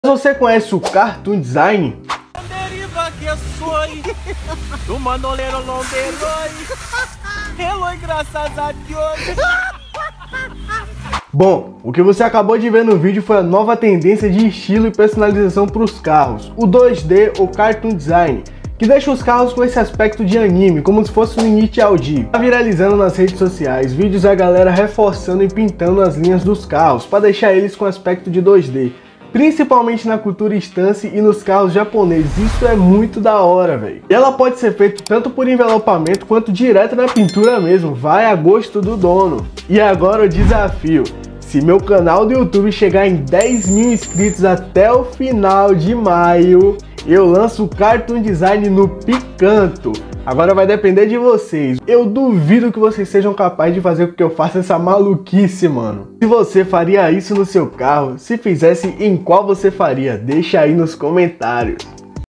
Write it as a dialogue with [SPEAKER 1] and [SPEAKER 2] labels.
[SPEAKER 1] Você conhece o Cartoon Design? Bom, o que você acabou de ver no vídeo foi a nova tendência de estilo e personalização para os carros, o 2D ou Cartoon Design, que deixa os carros com esse aspecto de anime, como se fosse um Initial D. Tá viralizando nas redes sociais vídeos da galera reforçando e pintando as linhas dos carros para deixar eles com aspecto de 2D. Principalmente na cultura stance e nos carros japoneses, isso é muito da hora, velho. E ela pode ser feita tanto por envelopamento quanto direto na pintura mesmo, vai a gosto do dono. E agora o desafio, se meu canal do YouTube chegar em 10 mil inscritos até o final de maio, eu lanço o Cartoon Design no Picanto. Agora vai depender de vocês. Eu duvido que vocês sejam capazes de fazer com que eu faça essa maluquice, mano. Se você faria isso no seu carro, se fizesse, em qual você faria? Deixa aí nos comentários.